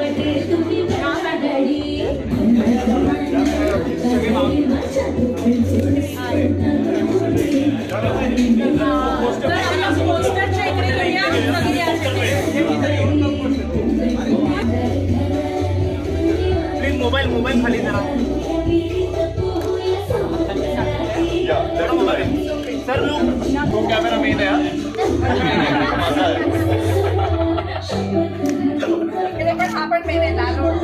Mobile खाली जरा sir तो कॅमेरा मेन आहे हा पण मेन आहे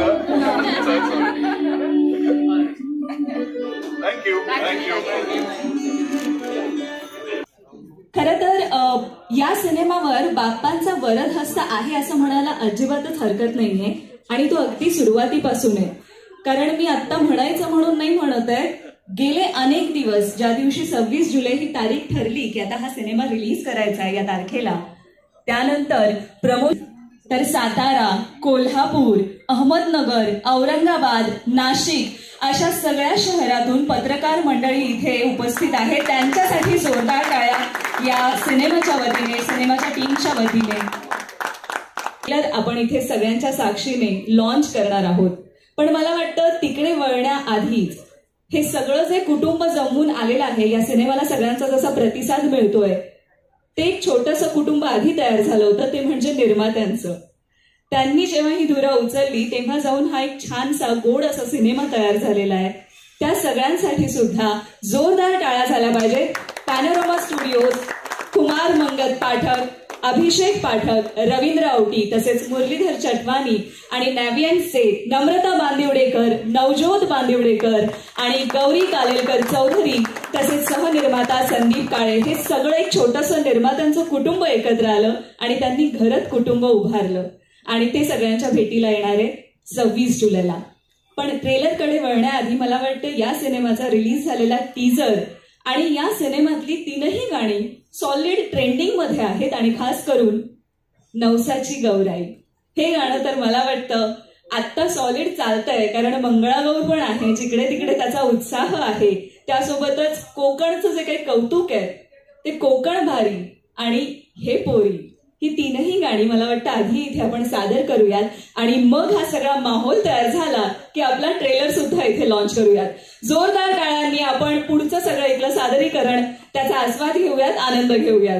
थँक्यू खरं तर या सिनेमावर बाप्पांचा वरद हस्त आहे असं म्हणायला अजिबातच हरकत नाहीये आणि तो अगदी सुरुवातीपासून आहे. कारण मी आता म्हणायचं म्हणून नाही म्हणत आहे, गेले अनेक दिवस ज्या दिवशी 26 जुलै ही तारीख ठरली की आता हा सिनेमा रिलीज करायचा आहे या तारखेला, त्यानंतर तर सातारा, कोल्हापूर, अहमदनगर, औरंगाबाद, नाशिक अशा सगळ्या शहरातून पत्रकार मंडळी इथे उपस्थित आहे. त्यांच्यासाठी जोरदार टाळ्या या सिनेमाच्या वतीने, सिनेमाच्या टीमच्या वतीने. आपण इथे सगळ्यांच्या साक्षीने लॉन्च करणार आहोत. पण मला वाटतं तिकडे वळण्याआधीच हे सगळं जे कुटुंब जमून आलेलं आहे या सिनेमाला, सगळ्यांचा जसा प्रतिसाद मिळतोय, ते एक छोटंसं कुटुंब आधी तयार झालं होतं, ते म्हणजे निर्मात्यांचं. त्यांनी जेव्हा ही धुरा उचलली तेव्हा जाऊन हा एक छानसा गोड असा सिनेमा तयार झालेला आहे. त्या सगळ्यांसाठी सुद्धा जोरदार टाळ्या झाल्या पाहिजे. पॅनोरमा स्टुडिओज, कुमार मंगत पाठक, अभिषेक पाठक, रवींद्र औटी, तसेच मुरलीधर चटवानी आणि नॅव्हियन सेठ, नम्रता बांदिवडेकर, नवज्योत बांदिवडेकर आणि गौरी कालेलकर चौधरी, तसेच सहनिर्माता संदीप काळे, हे सगळं एक छोटंसं निर्मात्यांचं कुटुंब एकत्र आलं आणि त्यांनी घरत कुटुंब उभारलं आणि ते सगळ्यांच्या भेटीला येणार आहे 26 जुलैला. पण ट्रेलरकडे वळण्याआधी मला वाटतं या सिनेमाचा रिलीज झालेला टीजर आणि या सिनेमातली 3ही गाणी सॉलिड ट्रेंडिंग मध्ये आहेत आणि खास करून नवसाची गौराई हे गाणं तर मला वाटतं आत्ता सॉलिड चालतंय, कारण मंगळागौर पण आहे, जिकडे तिकडे त्याचा उत्साह आहे. त्यासोबतच कोकणचं जे काही कौतुक आहे ते कोकण भारी आणि हे पोरी, ही 3ही गाणी मला वाटतं आधी इथे आपण सादर करूयात आणि मग हा सगळा माहोल तयार झाला की आपला ट्रेलर सुद्धा इथे लॉन्च करूयात. जोरदार टाळ्यांनी आपण पुढचं सगळं इथलं सादरीकरण, त्याचा आस्वाद घेऊयात, आनंद घेऊयात.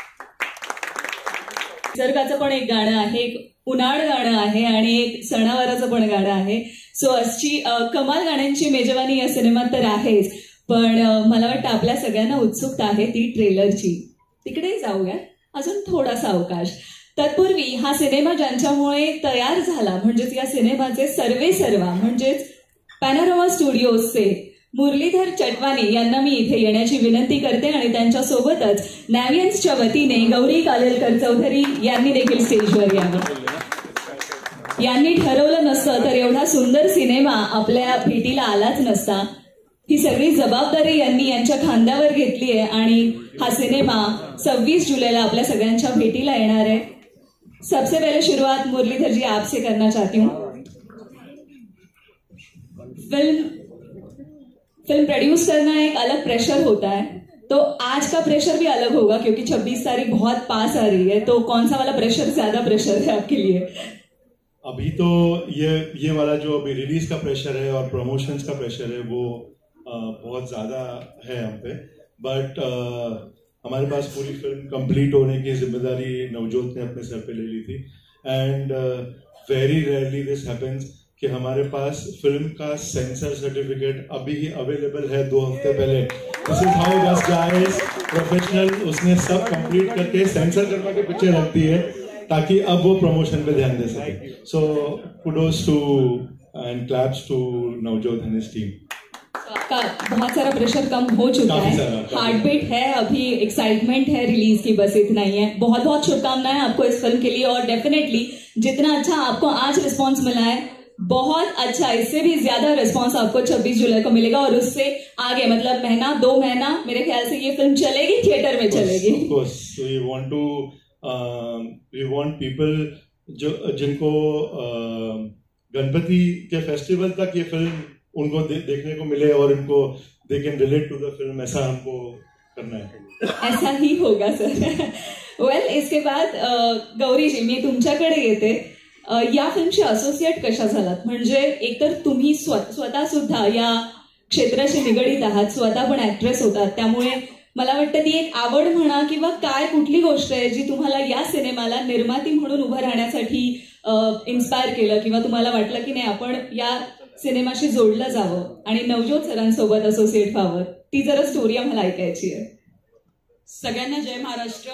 निसर्गाचं पण एक गाणं आहे, एक उन्हाळ गाणं आहे आणि एक सणावाराचं पण गाणं आहे. सो अशी कमाल गाण्यांची मेजवानी या सिनेमात तर आहेच, पण मला वाटतं आपल्या सगळ्यांना उत्सुकता आहे ती ट्रेलरची. तिकडे जाऊया, अजून थोडासा अवकाश. तत्पूर्वी हा सिनेमा ज्यांच्यामुळे तयार झाला, म्हणजेच या सिनेमाचे सर्वेसर्वा म्हणजेच पॅनोरमा स्टुडिओजचे मुरलीधर चटवानी यांना मी इथे येण्याची विनंती करते आणि त्यांच्यासोबतच नॅव्हियन्सच्या वतीने गौरी कालेलकर चौधरी यांनी देखील स्टेजवर यावं. यांनी ठरवलं नसतं तर एवढा सुंदर सिनेमा आपल्या भेटीला आलाच नसता. ही सगळी जबाबदारी यांनी यांच्या खांद्यावर घेतली आहे आणि हा सिनेमा 26 जुलैला आपल्या सगळ्यांच्या भेटीला येणार है. सबसे पहले शुरुआत मुरलीधर जी आपसे करना चाहती हूँ. फिल्म प्रोड्यूस करना एक अलग प्रेशर होता है, तो आज का प्रेशर भी अलग होगा क्योंकि 26 तारीख बहुत पास आ रही है. तो कौन सा वाला प्रेशर ज्यादा प्रेशर है आपके लिए? अभी तो ये वाला जो अभी रिलीज का प्रेशर है और प्रमोशंस का प्रेशर है वो बहुत ज्यादा है हम पे, बट हमारे पास पूरी फिल्म कंप्लीट होने की जिम्मेदारी नवजोत ने अपने सर पे ले ली थी. And very rarely this happens कि हमारे पास फिल्म का सेंसर सर्टिफिकेट अभी ही अवेलेबल है 2 हफ्ते पहले. दिस इज हाउ दस गाइस प्रोफेशनल, उसने सब कंप्लीट करके सेंसर करवा के पिक्चर रखती है ताकि अब वो प्रमोशन पे ध्यान दे सके. So kudos to and claps to Navjot and his team. आपका बहुत सारा प्रेशर कम हो चुका है, हार्टबीट है, अभी एक्साइटमेंट है रिलीज की, बस इतना ही है. बहुत बहुत शुभकामनाएं आपको इस फिल्म के लिए और डेफिनेटली जितना अच्छा आपको आज रिस्पांस मिला है, बहुत अच्छा, इससे भी ज्यादा रिस्पांस आपको 26 जुलाई को मिलेगा और उससे आगे मतलब महीना 2 महीना मेरे ख्याल से ये फिल्म चलेगी, थिएटर में चलेगी. वी वांट पीपल जो जिनको गणपति के फेस्टिवल तक ये फिल्म उनको देखने को मिले और इनको they can relate to the film, ऐसा हमको करना है. ऐसा ही होगा सर. वेल, इसके बाद गौरी जी मी तुमच्याकडे येते. या फिल्मशी असोसिएट कशा झालात? म्हणजे एकतर तुम्ही स्वतः सुद्धा या क्षेत्राशी निगडीत आहात, स्वतः पण ऍक्ट्रेस होतात, त्यामुळे मला वाटतं ती एक आवड म्हणा किंवा काय कुठली गोष्ट आहे जी तुम्हाला या सिनेमाला निर्माती म्हणून उभं राहण्यासाठी इन्स्पायर केलं किंवा तुम्हाला वाटलं की नाही आपण या सिनेमाशी जोडलं जावं आणि नवज्योत सरांसोबत असोसिएट व्हावं? ती जरा स्टोरी आम्हाला ऐकायची आहे. सगळ्यांना जय महाराष्ट्र.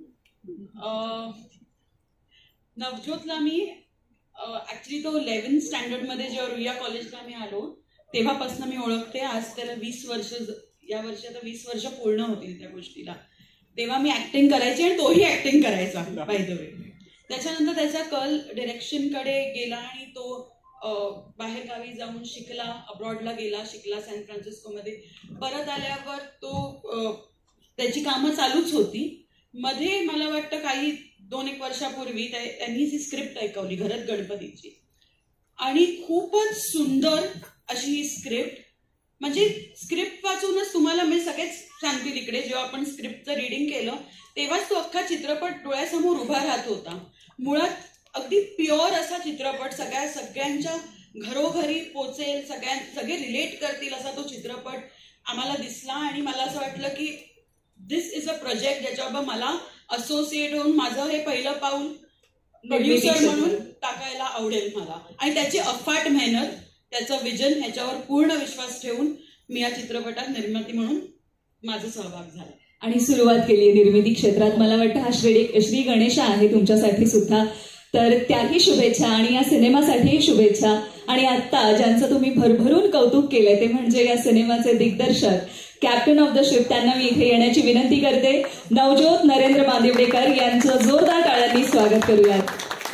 नवज्योतला मी ऍक्च्युली तो 11th स्टँडर्डमध्ये जेव्हा रुईया कॉलेजला मी आलो तेव्हापासून मी ओळखते. आज त्याला 20 वर्ष, या वर्षी आता 20 वर्ष पूर्ण होतील त्या गोष्टीला. तेव्हा मी ऍक्टिंग करायची आणि तोही ऍक्टिंग करायचा बाय द वे. त्याच्यानंतर त्याचा कल डिरेक्शनकडे गेला आणि तो बाहेर गावी जाऊन शिकला, अब्रॉडला गेला, शिकला सॅन फ्रान्सिस्कोमध्ये. परत आल्यावर तो त्याची कामं चालूच होती. मध्ये मला वाटतं काही 2-1 वर्षापूर्वी त्यांनी जी स्क्रिप्ट ऐकवली घरात गणपतीची आणि खूपच सुंदर अशी ही स्क्रिप्ट. म्हणजे स्क्रिप्ट वाचूनच तुम्हाला मी सगळेच सांगतील इकडे, जेव्हा आपण स्क्रिप्टचं रिडिंग केलं तेव्हाच तो अख्खा चित्रपट डोळ्यासमोर उभा राहत होता. मुळात अगदी प्युअर असा चित्रपट, सगळ्यांच्या घरोघरी पोचेल, सगळे रिलेट करतील असा तो चित्रपट आम्हाला दिसला. आणि मला असं वाटलं की दिस इज अ प्रोजेक्ट ज्याच्यावर मला असोसिएट होऊन माझं हे पहिलं पाऊल प्रोड्युसर म्हणून टाकायला आवडेल मला. आणि त्याची अफाट मेहनत, त्याचं विजन, ह्याच्यावर पूर्ण विश्वास ठेवून मी या चित्रपटात निर्माती म्हणून माझा सहभाग झाला आणि सुरुवात केली निर्मिती क्षेत्रात. मला वाटतं हा श्री गणेशा आहे तुमच्यासाठी सुद्धा, तर त्याही शुभेच्छा आणि या सिनेमासाठीही शुभेच्छा. आणि आता ज्यांचं तुम्ही भरभरून कौतुक केलंय ते म्हणजे या सिनेमाचे दिग्दर्शक, कॅप्टन ऑफ द शिप, त्यांना मी इथे येण्याची विनंती करते. नवज्योत नरेंद्र मांदिवडेकर यांचं जोरदार टाळ्यांनी स्वागत करूयात.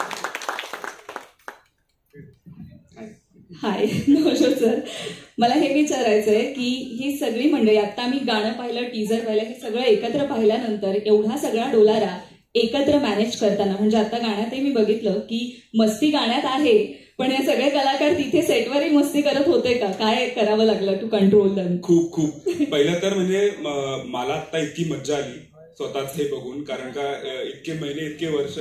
हाय नवज्योत सर, मला हे विचारायचंय की ही सगळी मंडळी, आता मी गाणं पाहिलं, टीजर पाहिलं, हे सगळं एकत्र पाहिल्यानंतर एवढा सगळा डोलारा एकत्र मॅनेज करताना, म्हणजे आता गाण्यातही मी बघितलं की मस्ती गाण्यात आहे, पण हे सगळे कलाकार तिथे सेटवरही मस्ती करत होते का? काय करावं लागलं टू कंट्रोल दम? खूप पहिलं तर म्हणजे मला आता इतकी मज्जा आली स्वतःच हे बघून, कारण का इतके महिने इतके वर्ष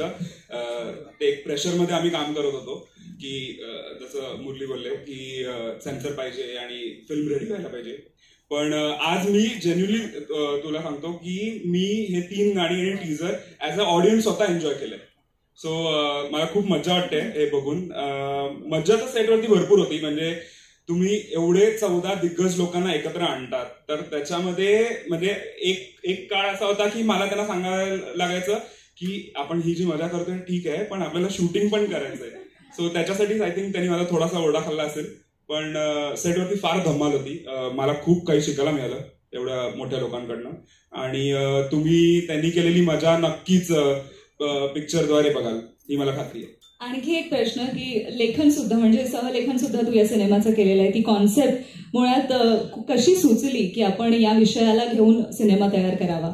ते एक प्रेशरमध्ये आम्ही काम करत होतो की जसं मुरली बोलले की सेन्सर पाहिजे आणि फिल्म रेडी व्हायला पाहिजे. पण आज मी जेन्युअली तुला सांगतो की मी हे 3 गाणी आणि टीजर ऍज अ ऑडियन्स स्वतः एन्जॉय केलंय. सो मला खूप मज्जा वाटते हे बघून. मज्जा तर सेटवरती भरपूर होती. म्हणजे तुम्ही एवढे 14 दिग्गज लोकांना एकत्र आणतात, तर त्याच्यामध्ये म्हणजे एक काळ असा होता की मला त्यांना सांगायला लागायचं की आपण ही जी मजा करतोय ठीक आहे, पण आपल्याला शूटिंग पण करायचंय. सो त्याच्यासाठीच आय थिंक त्यांनी मला थोडासा ओरडा खाल्ला असेल. पण सेटवरती फार धमाल होती. मला खूप काही शिकायला मिळालं एवढ्या मोठ्या लोकांकडनं. आणि तुम्ही त्यांनी केलेली मजा नक्कीच पिक्चरद्वारे बघाल ही मला खात्री आहे. आणखी एक प्रश्न की लेखन सुद्धा, म्हणजे सहलेखन सुद्धा तू या सिनेमाचं केलेलं आहे. ती कॉन्सेप्ट मुळात कशी सुचली की आपण या विषयाला घेऊन सिनेमा तयार करावा?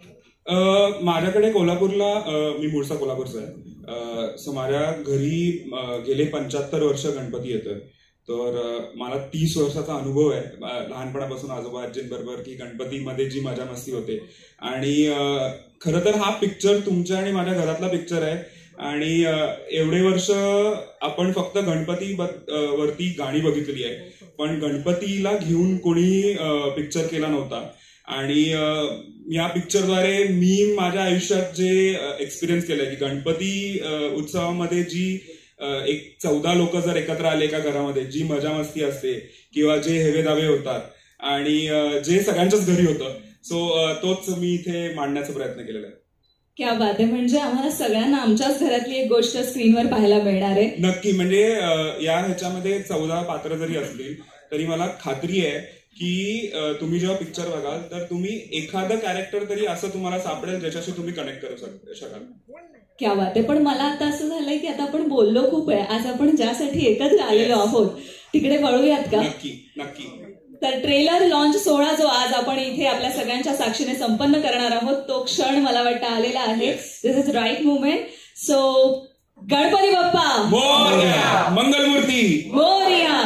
माझ्याकडे कोल्हापूरला, मी मूळचा कोल्हापूरचा आहे, सो माझ्या घरी गेले 75 वर्ष गणपती येतोय. तर मला 30 वर्षाचा अनुभव आहे लहानपणापासून आजोबा आजींबरोबर की गणपतीमध्ये जी मजा मस्ती होते. आणि खरं तर हा पिक्चर तुमच्या आणि माझ्या घरातला पिक्चर आहे. आणि एवढे वर्ष आपण फक्त गणपती वरती गाणी बघितली आहे, पण गणपतीला घेऊन कोणी पिक्चर केला नव्हता. आणि या पिक्चरद्वारे मी माझ्या आयुष्यात जे एक्सपिरियन्स केलंय की गणपती उत्सवामध्ये जी एक 14 लोक जर एकत्र आले एका घरामध्ये, जी मजा मस्ती असते किंवा जे हेवे दावे होतात आणि जे सगळ्यांच्याच घरी होतं, सो तोच मी इथे मांडण्याचा प्रयत्न केलेला आहे. क्या बात आहे. म्हणजे आम्हाला सगळ्यांना आमच्याच घरातली एक गोष्ट स्क्रीनवर पाहायला मिळणार आहे. नक्की. म्हणजे या ह्याच्यामध्ये 14 पात्र जरी असतील तरी मला खात्री आहे की तुम्ही जेव्हा पिक्चर बघाल तर तुम्ही एखादं कॅरेक्टर तरी असं तुम्हाला सापडेल ज्याच्याशी तुम्ही कनेक्ट करू शकाल. क्या बात आहे. पण मला आता असं झालंय की आता आपण बोललो खूप आहे, आज आपण ज्यासाठी एकत्र आलेलो आहोत तिकडे वळूयात का? नक्की. तर ट्रेलर लॉन्च सोहळा जो आज आपण इथे आपल्या सगळ्यांच्या साक्षीने संपन्न करणार आहोत, तो क्षण मला वाटतं आलेला आहे. This is right movement. So Ganpati Bappa Morya, Mangalmurti Morya.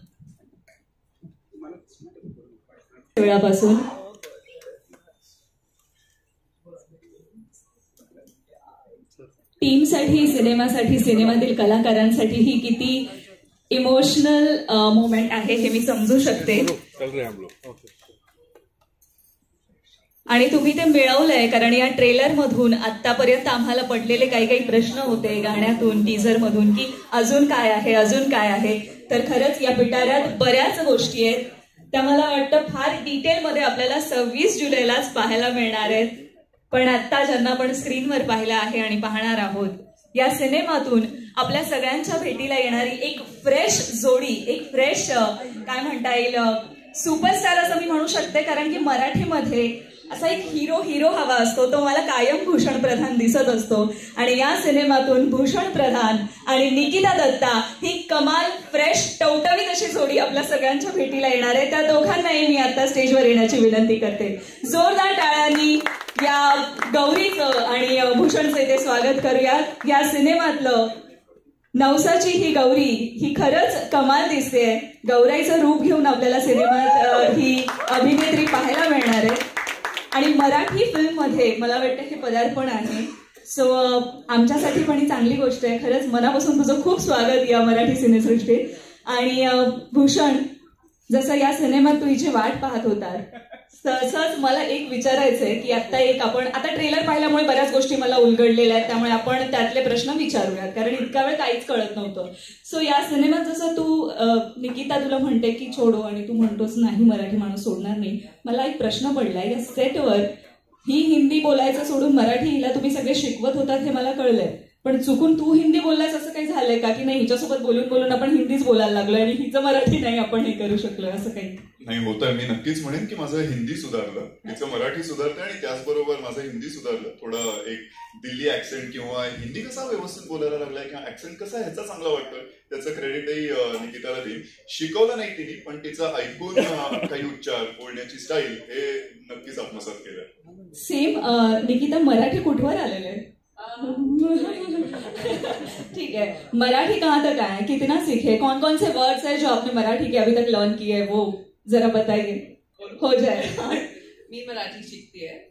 वेळापासून टीमसाठी, सिनेमासाठी, सिनेमातील कलाकारांसाठी ही किती इमोशनल मोमेंट आहे हे मी समजू शकते. आणि तुम्ही ते मिळवलंय, कारण या ट्रेलर मधून आतापर्यंत आम्हाला पडलेले काही काही प्रश्न होते गाण्यातून, टीझर मधून, की अजून काय आहे, अजून काय आहे. तर खरंच या पिटाऱ्यात बऱ्याच गोष्टी आहेत, त्या मला वाटतं फार डिटेलमध्ये आपल्याला 26 जुलैलाच पाहायला मिळणार आहेत. पण आता ज्यांना आपण स्क्रीनवर पाहिलं आहे आणि पाहणार आहोत, या सिनेमातून आपल्या सगळ्यांच्या भेटीला येणारी एक फ्रेश जोडी, एक फ्रेश काय म्हणता येईल, सुपरस्टार असं मी म्हणू शकते. कारण की मराठीमध्ये असा एक हिरो हवा असतो, तो मला कायम भूषण प्रधान दिसत असतो. आणि या सिनेमातून भूषण प्रधान आणि निकिता दत्ता ही कमाल फ्रेश टवटवीत अशी जोडी आपल्या सगळ्यांच्या भेटीला येणार आहे. त्या दोघांनाही मी आता स्टेजवर येण्याची विनंती करते. जोरदार टाळ्यांनी या गौरीचं आणि भूषणचं इथे स्वागत करूया. या सिनेमातलं नवसाची ही गौरी ही खरंच कमाल दिसते. गौराईचं रूप घेऊन आपल्याला सिनेमात ही अभिनेत्री पाहायला मिळणार आहे. आणि मराठी फिल्ममध्ये मला वाटतं हे पदार्पण आहे. सो आमच्यासाठी पण ही चांगली गोष्ट आहे. खरंच मनापासून तुझं खूप स्वागत या मराठी सिनेसृष्टीत. आणि भूषण, जसं या सिनेमात तू हिची वाट पाहत होता, तसंच मला एक विचारायचंय की आता ट्रेलर पाहिल्यामुळे बऱ्याच गोष्टी मला उलगडलेल्या आहेत, त्यामुळे आपण त्यातले प्रश्न विचारूयात, कारण इतका वेळ काहीच कळत नव्हतं. सो या सिनेमात जसं तू निकिता तुला म्हणते की छोडो आणि तू म्हणतोस नाही मराठी माणूस सोडणार नाही, मला एक प्रश्न पडलाय. या सेटवर ही हिंदी बोलायचं सोडून मराठी हिला तुम्ही सगळे शिकवत होतात हे मला कळलंय, पण चुकून तू हिंदी बोललास असं काही झालंय का, की नाही हिच्यासोबत बोलून बोलून आपण हिंदीच बोलायला लागलोय आणि हिचं मराठी नाही आपण हे करू शकलोय, असं काही नाही होतं. मी नक्कीच म्हणेन की माझं हिंदी सुधारलं, तिचं मराठी सुधारलं आणि त्याचबरोबर माझं हिंदी सुधारलं. थोडं एक दिल्ली ऍक्सेंट किंवा हिंदी कसा व्यवस्थित बोलायला लागलाय किंवा ऍक्सेंट कसा ह्याचा चांगला वाटतोय, त्याचं क्रेडिटही निकिताला देईल. शिकवलं नाही तिने, पण तिचं ऐकून काही उच्चार, बोलण्याची स्टाईल हे नक्कीच आत्मसात केलं. सेम निकिता मराठी कुठवर आलेलं आहे? ठीक है, मराठी कहाँ तक आए, कितना सीखे, कौन कौन से वर्ड्स है जो आपने मराठी के अभी तक लर्न किए है, वो जरा बताइए. हो जाए. मी मराठी शिकते है,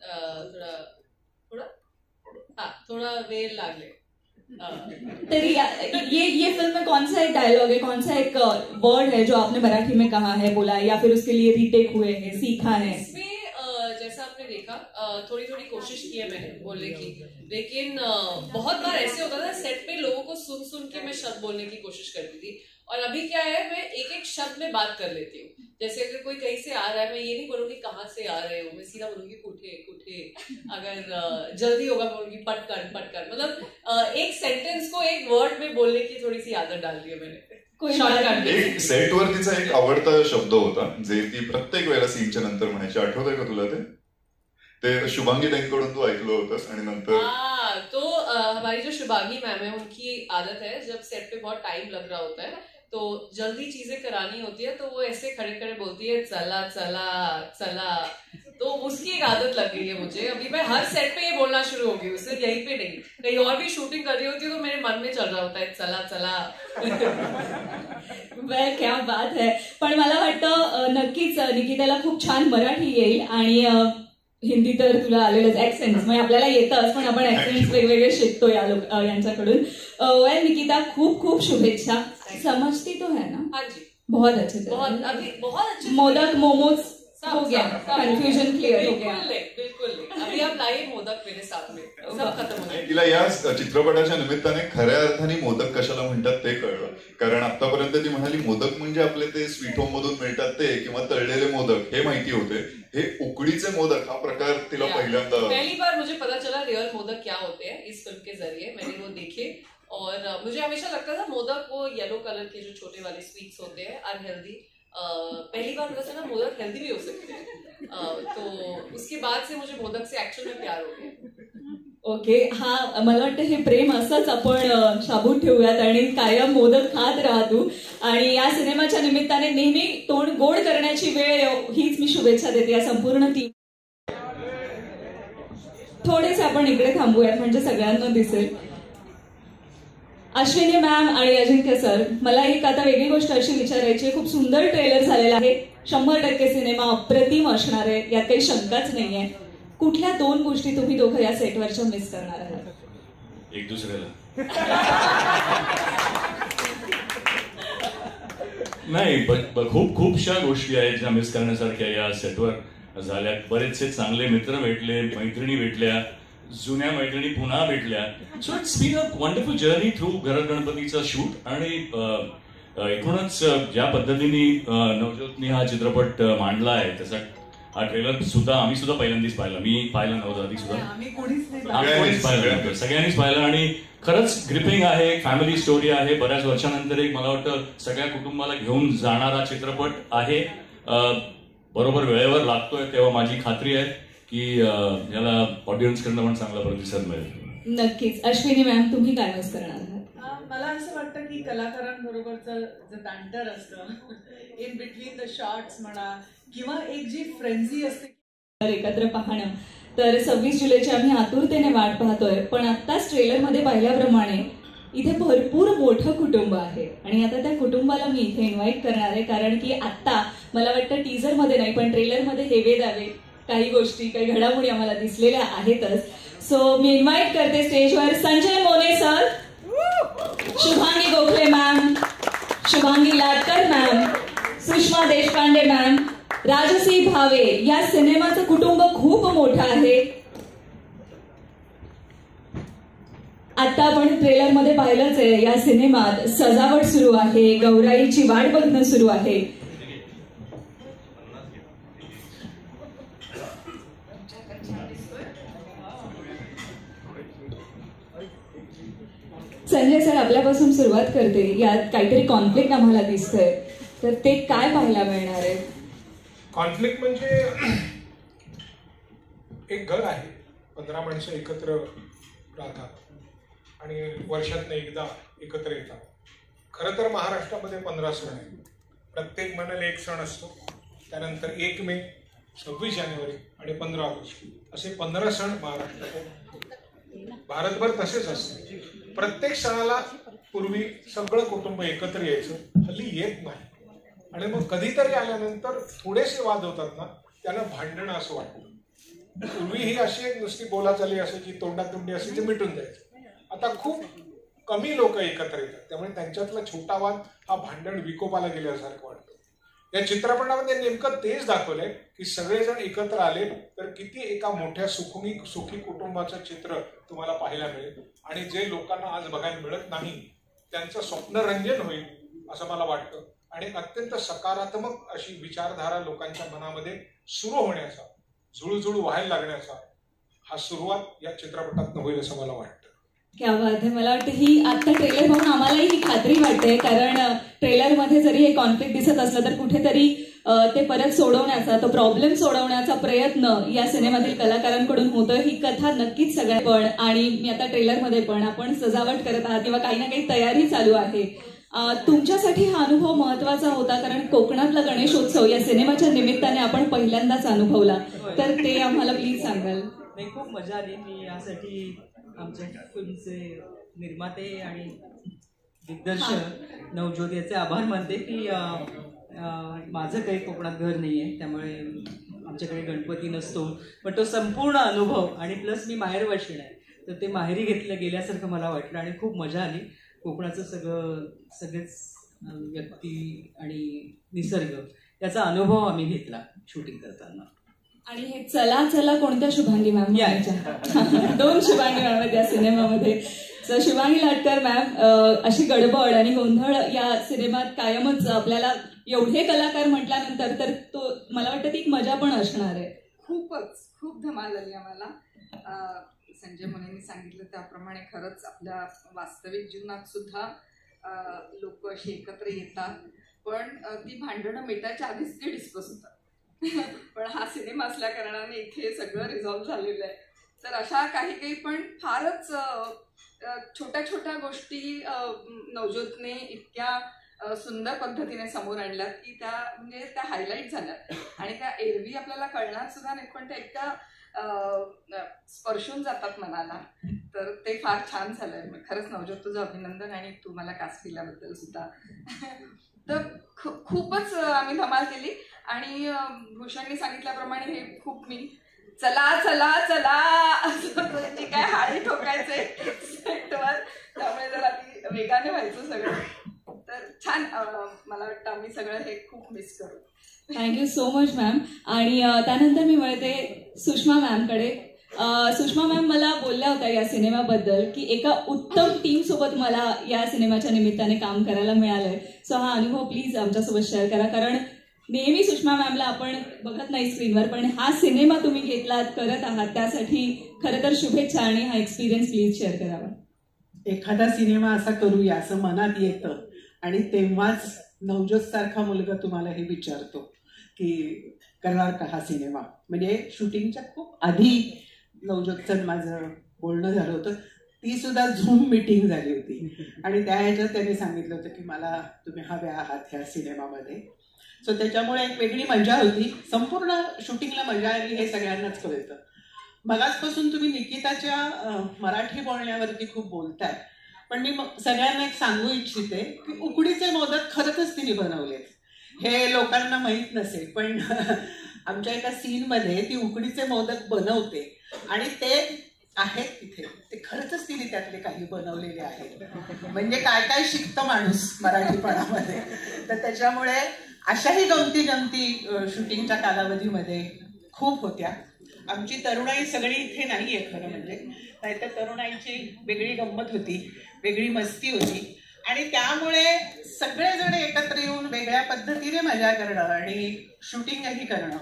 थोड़ा वेळ लागले. तेरी ये फिल्म में कौन सा एक डायलॉग है, कौन सा एक वर्ड है जो आपने मराठी में कहा है, बोला है, या फिर उसके लिए रीटेक हुए हैं, सीखा है? जैसा आपने देखा थोड़ी थोड़ी कोशिश की है मैंने बोलने की, लेकिन बहुत बार ऐसे होता था सेट पे लोगों को सुन सुन के मैं शब्द बोलने की कोशिश करती थी. और अभी क्या है, मैं एक एक शब्द में बात कर लेती हूँ. जैसे अगर कोई कहीं से आ रहा है, मैं ये नहीं बोलूंगी कहाँ से आ रहे हो, मैं सीधा बोलूंगी कुठे कुठे. अगर जल्दी होगा बोलूंगी पटकन पटकन. मतलब एक सेंटेंस को एक वर्ड में बोलने की थोडी सी आदत डाल दी है मैंने. एक सेटवर तिचा एक आवडता शब्द होता जे ती प्रत्येक वेळेला सीनच्या नंतर म्हणायची, आठवतंय का तुला? ते शुभांगी ताईंकडून तू ऐकलं होतंस आणि नंतर तो हमारी जो शुभांगी मैम है उनकी आदत है, जब सेट पे बहुत टाइम लग रहा होता है तो जल्दी चीजें करानी होती है, तो वो ऐसे खड़े खड़े बोलती है चला चला चला. तो उसकी एक आदत लग गई है मुझे. अभी मैं हर सेट पे ये बोलना शुरू हो गई, उससे यहीं पे नहीं, कहीं और भी शूटिंग कर रही होती है तो मेरे मन में चल रहा होता है चला चला. क्या बात है. पण मला वाटतं नक्कीच निकिताला खूप छान मराठी येईल आणि हिंदी तर तुला आलेलंच, ऍक्सेंट्स म्हणजे आपल्याला येतच, पण आपण ऍक्सेंट्स वेगवेगळे शिकतो यांच्याकडून. वेल निकिता, खूप खूप शुभेच्छा. समझती तो है ना? हाँ जी, बहुत अच्छे से, बहुत अच्छे. मोदक मोमोज हो गया, कंफ्यूजन क्लियर हो गया. बिल्कुल नहीं. अभी आप लाइए मोदक मेरे साथ में, सब खत्म हो गया. तिला या चित्रपटाच्या निमित्ताने खऱ्या अर्थाने मोदक कशाला म्हणतात ते कळलं. कारण आतापर्यंत ती म्हणाली मोदक म्हणजे आपले ते स्वीट होम मधून मिळतात ते किंवा तळलेले मोदक हे माहिती होते. हे उकडीचे मोदक हा प्रकार तिला पहिल्यांदा, पहली बार मुझे पता चला रियल मोदक क्या होते हैं इस फिल्म के जरिए. मैंने वो देखे और मुझे हमेशा लगता था मोदक वो येलो कलर के जो छोटे वाले स्वीट्स होते हैं अनहेल्दी. पहली बार पता चला मोदक हेल्दी भी हो सकते हैं. तो उसके बाद से मुझे मोदक से एक्चुअल में प्यार हो गया. ओके, हा मला वाटतं हे प्रेम असंच आपण शाबूत ठेवूयात आणि कायम मोदक खात राहतो. आणि या सिनेमाच्या निमित्ताने नेहमी तोंड गोड करण्याची वेळ हीच मी शुभेच्छा देते या संपूर्ण टीम. थोडेसे आपण इकडे थांबूयात म्हणजे सगळ्यांना दिसेल. अश्विनी मॅम आणि अजिंक्य सर, मला एक आता वेगळी गोष्ट अशी विचारायची. खूप सुंदर ट्रेलर झालेला आहे, 100% सिनेमा अप्रतिम असणार आहे, यात काही शंकाच नाहीये. कुठल्या 2 गोष्टी तुम्ही दोघं या सेटवरच्या मिस करणार आहात? एक दुसऱ्याला. नाही, खूपशा गोष्टी आहेत ज्या मिस करण्यासारख्या या सेटवर झाल्या. बरेचसे चांगले मित्र भेटले, मैत्रिणी भेटल्या, जुन्या मैत्रिणी पुन्हा भेटल्या. So it's been a wonderful journey through घरात गणपतीचा शूट. आणि एकूणच ज्या पद्धतीने नवज्योतनी हा चित्रपट मांडला आहे त्याचा हा ट्रेलर सुद्धा आम्ही सुद्धा पहिल्यांदाच पाहिला. मी पाहिला नव्हता आधी सुद्धा, कोणीच पाहिलं, सगळ्यांनीच पाहिलं. आणि खरंच ग्रिपिंग आहे, फॅमिली स्टोरी आहे. बऱ्याच वर्षानंतर एक मला वाटतं सगळ्या कुटुंबाला घेऊन जाणारा चित्रपट आहे. बरोबर वेळेवर लागतोय, तेव्हा माझी खात्री आहे की याला ऑडियन्सकडनं पण चांगला प्रतिसाद मिळेल. नक्कीच. अश्विनी मॅम, तुम्ही काय मिस करणार आहात? मला असं वाटतं की कलाकारांबरोबरचं जे बँटर असतं इन बिटवीन द शॉट्स म्हणा, किंवा एक जी फ्रेंझी असते एकत्र पाहणं, तर 26 जुलैची आम्ही आतुरतेने वाट पाहतोय. पण आत्ताच ट्रेलरमध्ये पाहिल्याप्रमाणे इथे भरपूर मोठं कुटुंब आहे आणि आता त्या कुटुंबाला मी इथे इन्व्हाइट करणार आहे. कारण की आत्ता मला वाटतं टीझरमध्ये नाही पण ट्रेलरमध्ये हेवे दावे काही गोष्टी, काही घडामोडी आम्हाला दिसलेल्या आहेतच. सो मी इन्व्हाइट करते स्टेजवर Sanjay Mone sir, Shubhangi Gokhale ma'am, Shubhangi Latkar ma'am, Sushma Deshpande ma'am, Rajasi Bhave. या सिनेमाचं कुटुंब खूप मोठं आहे. आता आपण ट्रेलरमध्ये पाहिलंच आहे, या सिनेमात सजावट सुरू आहे, गौराईची वाट बघणं सुरू आहे. संजय सर, आपल्यापासून सुरुवात करते. यात काहीतरी कॉन्फ्लिक्ट आम्हाला दिसतंय, तर ते काय पाहायला मिळणार आहे? कॉन्फ्लिक्ट म्हणजे एक घर आहे, 15 माणसं एकत्र राहतात आणि वर्षातनं एकदा एकत्र येतात. खरं तर महाराष्ट्रामध्ये 15 सण आहेत. प्रत्येक महिन्याला एक सण असतो. त्यानंतर 1 मे, 26 जानेवारी आणि 15 ऑगस्ट असे 15 सण महाराष्ट्रात. भारतभर तसेच असते. प्रत्येक सणाला पूर्वी सगळं कुटुंब एकत्र यायचं, हल्ली येत नाही. आणि मग कधीतरी आल्यानंतर थोडेसे वाद होतात ना, त्याला भांडणं असं वाटतं. पूर्वी ही अशी एक नुसती बोलाचाली असायची, तोंडातोंडी असायची, मिटून जायचं. आता खूप कमी लोक एकत्र येतात, त्यामुळे त्यांच्यातला छोटा वाद हा भांडण विकोपाला गेल्यासारखं वाटतं. या चित्रपटामध्ये नेमकं तेच दाखवलंय की सगळेजण एकत्र आले तर किती एका मोठ्या सुखी कुटुंबाचं चित्र तुम्हाला पाहायला मिळेल. आणि जे लोकांना आज बघायला मिळत नाही त्यांचं स्वप्नरंजन होईल असं मला वाटतं. आणि अत्यंत सकारात्मक अशी विचारधारा लोकांच्या मनामध्ये सुरू होण्याचा, जुळजुळ व्हायला लागण्याचा हा सुरुवात या चित्रपटातून होईल असं मला वाटतं. क्या बात आहे. मला वाटतं ही आता ट्रेलर पाहून आम्हालाही ही खात्री वाटते, कारण ट्रेलरमध्ये जरी हे कॉन्फ्लिक्ट दिसत असलं तर कुठेतरी ते परत सोडवण्याचा, तो प्रॉब्लेम सोडवण्याचा प्रयत्न या सिनेमातील कलाकारांकडून होतं. ही कथा नक्कीच सगळ्या पण, आणि मी आता ट्रेलरमध्ये पण आपण सजावट करत आहात किंवा काही ना काही तयारी चालू आहे. तुमच्यासाठी हा अनुभव महत्वाचा होता, कारण कोकणातला गणेशोत्सव या सिनेमाच्या निमित्ताने आपण पहिल्यांदाच अनुभवला, तर ते आम्हाला प्लीज सांगाल. नाही, खूप मजा आली. मी यासाठी आमच्या फिल्मचे निर्माते आणि दिग्दर्शक नवज्योत याचे आभार मानते की माझं काही कोकणात घर नाही आहे, त्यामुळे आमच्याकडे गणपती नसतो. पण तो संपूर्ण अनुभव, आणि प्लस मी माहेरवाशीण आहे, तर ते माहेरी घेतलं गेल्यासारखं मला वाटलं आणि खूप मजा आली. कोकणाचं सगळेच व्यक्ती आणि निसर्ग याचा अनुभव आम्ही घेतला शूटिंग करताना. आणि हे चला चला कोणत्या शुभांगी मॅम? 2 शुभांगी मॅम आहेत या सिनेमामध्ये. सो शुभांगी लाटकर मॅम, अशी गडबड आणि गोंधळ या सिनेमात कायमच आपल्याला एवढे कलाकार म्हटल्यानंतर तर तो मला वाटतं ती एक मजा पण असणार आहे. खूप धमाल आली आम्हाला. संजय मोनेंनी सांगितलं त्याप्रमाणे खरंच आपल्या वास्तविक जीवनात सुद्धा लोक अशी एकत्र येतात, पण ती भांडणं मिटायच्या आधीच ते डिस्कस होतात. पण हा सिनेमा असल्या कारणाने इथे सगळं रिझॉल्व्ह झालेलं आहे. तर अशा काही पण फारच छोट्या छोट्या गोष्टी नवज्योतने इतक्या सुंदर पद्धतीने समोर आणल्यात की त्या म्हणजे त्या हायलाईट झाल्यात. आणि त्या एरवी आपल्याला कळणार सुद्धा नाही, पण त्या इतक्या स्पर्शून जातात मनाला. तर ते फार छान झालंय. खरंच नवज्योत, तुझं अभिनंदन, आणि तू मला कास्ट केल्याबद्दल सुद्धा. तर खूपच आम्ही धमाल केली. आणि भूषणने सांगितल्याप्रमाणे हे खूप मी चला चला चला असं जे काय हाळी ठोकायचे सेटवर, त्यामुळे जरा ती वेगाने व्हायचं सगळं. तर छान, मला वाटतं आम्ही सगळं हे खूप मिस करू. Thank you so much ma'am. आणि त्यानंतर मी वळते सुषमा मॅमकडे. सुषमा मॅम मला बोलल्या होत्या या सिनेमाबद्दल की एका उत्तम टीम सोबत मला या सिनेमाच्या निमित्ताने काम करायला मिळालंय. सो हा अनुभव प्लीज आमच्यासोबत शेअर करा, कारण नेहमी सुषमा मॅमला आपण बघत नाही स्क्रीनवर, पण हा सिनेमा तुम्ही घेतलात, करत आहात, त्यासाठी खरं तर शुभेच्छा. आणि हा एक्सपिरियन्स प्लीज शेअर करावा. एखादा सिनेमा असा करूया असं मनात येतं आणि तेव्हाच नवजोत सारखा मुलगा तुम्हाला हे विचारतो की करणार का हा सिनेमा. म्हणजे शूटिंगच्या खूप आधी नवजोतचं माझं बोलणं झालं होतं, ती सुद्धा झूम मीटिंग झाली होती आणि त्या ह्याच्यात त्यांनी सांगितलं होतं की मला तुम्ही हव्या आहात ह्या सिनेमामध्ये. सो त्याच्यामुळे एक वेगळी मजा होती. संपूर्ण शूटिंगला मजा आली हे सगळ्यांनाच कळतं. मगाचपासून तुम्ही निकिताच्या मराठी बोलण्यावरती खूप बोलताय, पण मी सगळ्यांना एक सांगू इच्छिते की उकडीचे मोदक खरंच तिने बनवलेत. हे लोकांना माहीत नसेल, पण आमच्या एका सीनमध्ये ती उकडीचे मोदक बनवते आणि ते आहेत तिथे, ते खरंच तिने त्यातले काही बनवलेले आहेत. म्हणजे काय काय शिकतं माणूस मराठीपणामध्ये. तर त्याच्यामुळे अशाही गमती जमती शूटिंगच्या कालावधीमध्ये खूप होत्या. आमची तरुणाई सगळी इथे नाही आहे खरं म्हणजे, नाहीतर तरुणाईची वेगळी गंमत होती, वेगळी मस्ती होती आणि त्यामुळे सगळेजण एकत्र येऊन वेगळ्या पद्धतीने मजा करणं आणि शूटिंगही करणं.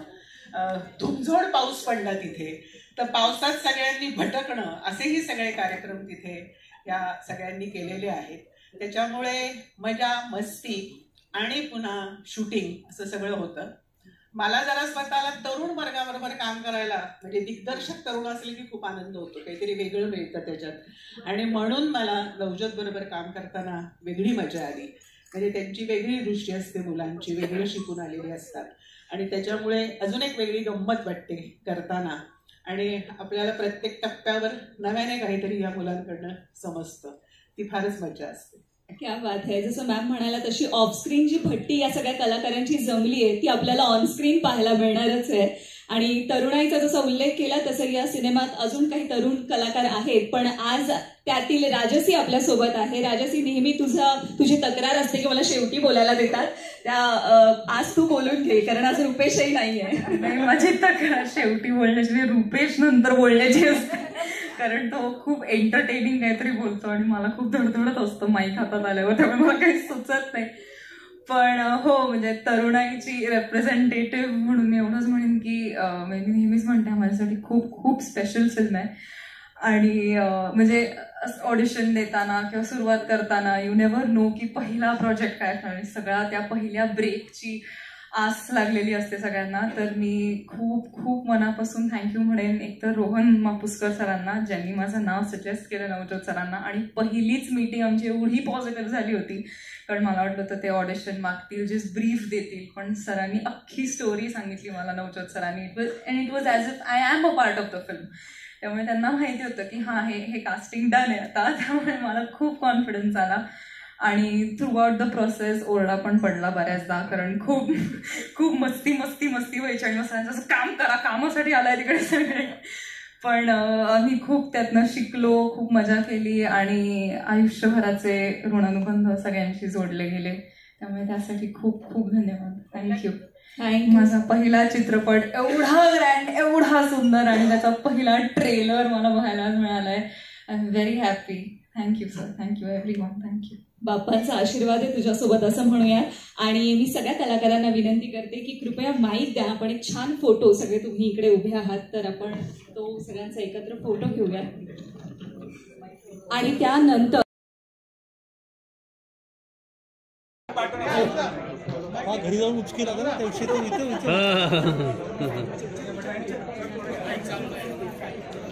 धुमझोड पाऊस पडला तिथे, तर पावसात सगळ्यांनी भटकणं, असेही सगळे कार्यक्रम तिथे या सगळ्यांनी केलेले आहेत. त्याच्यामुळे मजा, मस्ती आणि पुन्हा शूटिंग असं सगळं होतं. मला जरा स्वतःला तरुण वर्गाबरोबर काम करायला, म्हणजे दिग्दर्शक तरुण असले की खूप आनंद होतो, काहीतरी वेगळं मिळतं त्याच्यात. आणि म्हणून मला नवजोत बरोबर काम करताना वेगळी मजा आली. म्हणजे त्यांची वेगळी दृष्टी असते, मुलांची वेगळं शिकून आलेली असतात आणि त्याच्यामुळे अजून एक वेगळी गंमत वाटते करताना. आणि आपल्याला प्रत्येक टप्प्यावर नव्याने काहीतरी या मुलांकडनं समजतं, ती फारच मजा असते. क्या बात आहे. जसं मॅम म्हणाला तशी ऑफस्क्रीन जी भट्टी या सगळ्या कलाकारांची जमली आहे ती आपल्याला ऑनस्क्रीन पाहायला मिळणारच आहे. आणि तरुणाईचा जसा उल्लेख केला तसं या सिनेमात अजून काही तरुण कलाकार आहेत, पण आज त्यातील राजसी आपल्यासोबत आहे. राजसी, नेहमी तुझी तक्रार असते की मला शेवटी बोलायला देतात, त्या आज तू बोलून घे, कारण आज रुपेशही नाही आहे. माझी तक्रार शेवटी बोलण्याची, रुपेश नंतर बोलण्याची असते, कारण तो खूप एंटरटेनिंग काहीतरी बोलतो आणि मला खूप धडधडत असतं माईक हातात आल्यावर, त्यामुळे मला काही सुचत नाही. पण हो, म्हणजे तरुणाईची रेप्रेझेंटेटिव्ह म्हणून मी एवढंच म्हणेन की मी नेहमीच म्हणते माझ्यासाठी खूप खूप स्पेशल फिल्म आहे. आणि म्हणजे ऑडिशन देताना किंवा सुरुवात करताना यू नेव्हर नो की पहिला प्रोजेक्ट काय असणार. सगळा त्या पहिल्या ब्रेकची आस लागलेली असते सगळ्यांना. तर मी खूप खूप मनापासून थँक्यू म्हणेन एकतर रोहन मापुसकर सरांना, ज्यांनी माझं नाव सजेस्ट केलं नवजोत सरांना. आणि पहिलीच मीटिंग आमची एवढी पॉझिटिव्ह झाली होती, कारण मला वाटलं होतं ते ऑडिशन मागतील, जस्ट ब्रीफ देतील, पण सरांनी अख्खी स्टोरी सांगितली मला, नवजोत सरांनी. It was as if I am a part of the film. त्यामुळे त्यांना माहिती होतं की हां, हे कास्टिंग डन आहे आता. त्यामुळे मला खूप कॉन्फिडन्स आला. आणि थ्रू आउट द प्रोसेस ओरडा पण पडला बऱ्याचदा, कारण खूप खूप मस्ती व्हायची आणि सगळ्यांचं काम करा, कामासाठी आलाय तिकडे सगळे. पण आम्ही खूप त्यातनं शिकलो, खूप मजा केली आणि आयुष्यभराचे ऋणानुबंध सगळ्यांशी जोडले गेले. त्यामुळे त्यासाठी खूप खूप धन्यवाद. थँक्यू. माझा पहिला चित्रपट एवढा ग्रँड, एवढा सुंदर आणि त्याचा पहिला ट्रेलर मला बघायला मिळालाय. I am very happy. Thank you sir, thank you everyone, thank you. बाप्पांचा आशीर्वाद आहे तुझ्यासोबत असं म्हणूया. आणि मी सगळ्या कलाकारांना विनंती करते की कृपया माईक द्या. आपण एक छान फोटो, सगळे तुम्ही इकडे उभे आहात तर आपण तो सगळ्यांचा एकत्र फोटो घेऊया. आणि त्यानंतर घरी जाऊन उचकी लागेल ना, त्या